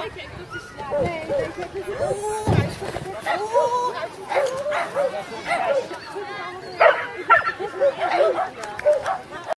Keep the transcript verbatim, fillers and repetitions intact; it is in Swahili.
kijk, dat is... Ja, nee, nee, kijk, dit is... Oh, hij is... Oh, hij is...